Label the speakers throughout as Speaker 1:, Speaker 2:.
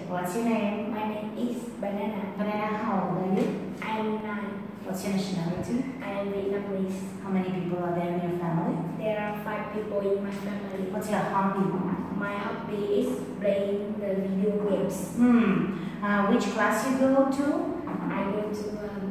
Speaker 1: What's your name?
Speaker 2: My name is Banana.
Speaker 1: Banana, how old are you?
Speaker 2: I'm 9.
Speaker 1: What's your nationality?
Speaker 2: I am Vietnamese.
Speaker 1: How many people are there in your family?
Speaker 2: There are 5 people in my family.
Speaker 1: What's your hobby?
Speaker 2: My hobby is playing the video games.
Speaker 1: Which class you go to?
Speaker 2: I go to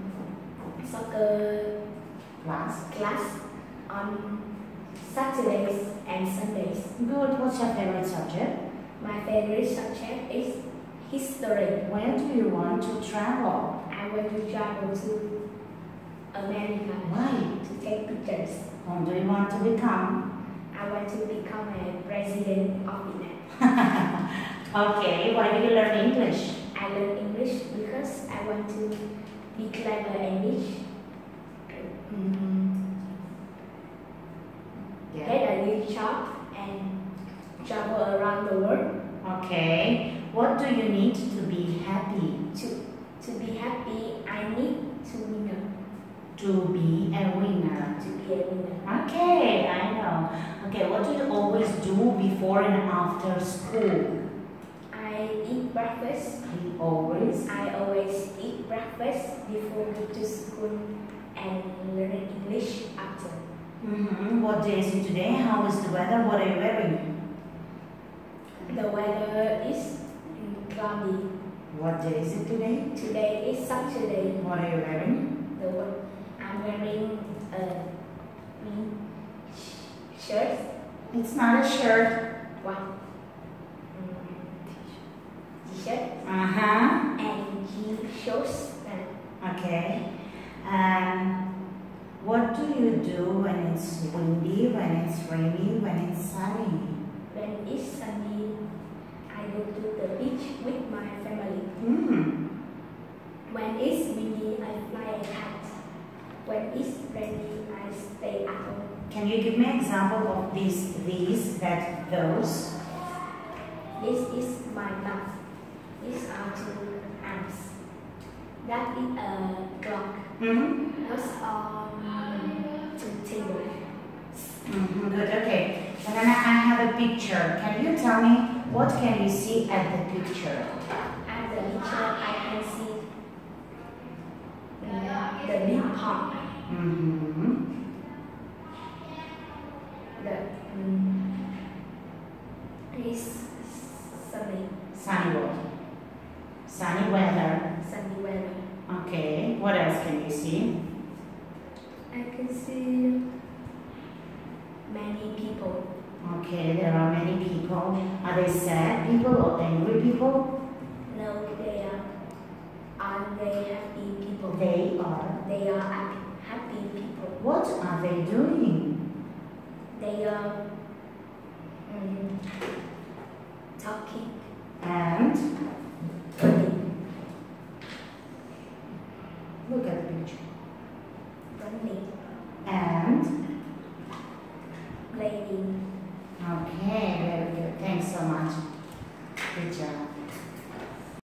Speaker 2: soccer class on Saturdays and Sundays.
Speaker 1: Good. What's your favorite subject?
Speaker 2: My favorite subject is history.
Speaker 1: Where do you want to travel?
Speaker 2: I want to travel to America.
Speaker 1: Why?
Speaker 2: To take pictures.
Speaker 1: What do you want to become?
Speaker 2: I want to become a president of Vietnam.
Speaker 1: Okay. Why do you learn English?
Speaker 2: I learn English because I want to be clever and rich. Get a new job and travel around the world.
Speaker 1: Okay. What do you need to be happy?
Speaker 2: To be happy, I need to winner.
Speaker 1: To be a winner.
Speaker 2: To be a winner.
Speaker 1: Okay, I know. Okay, what do you always do before and after school?
Speaker 2: I eat breakfast.
Speaker 1: You always?
Speaker 2: I always eat breakfast before go to school and learn English after.
Speaker 1: What day is it today? How is the weather? What are you wearing?
Speaker 2: The weather is cloudy.
Speaker 1: What day is it today?
Speaker 2: Today is Saturday.
Speaker 1: What are you wearing?
Speaker 2: I'm wearing a shirt.
Speaker 1: It's not a shirt.
Speaker 2: What? T-shirt. And he shows that.
Speaker 1: Okay. What do you do when it's windy, when it's rainy, when it's sunny?
Speaker 2: When it's sunny, I go to the beach with my family. When it's windy, I fly a kite. When it's rainy, I stay at home.
Speaker 1: Can you give me an example of these, those?
Speaker 2: This is my dog. These are 2 arms. That is a clock. Those are 2 tables.
Speaker 1: Good, okay. And then I have a picture. Can you tell me what can you see at the picture?
Speaker 2: At the picture, I can see the big park. It's sunny.
Speaker 1: Sunny what? Sunny weather.
Speaker 2: Sunny weather.
Speaker 1: Okay. What else can you see?
Speaker 2: I can see many people.
Speaker 1: Okay, there are many people. Are they sad people or angry people?
Speaker 2: No, they are they happy people?
Speaker 1: They are.
Speaker 2: They are happy people.
Speaker 1: What are they doing?
Speaker 2: They are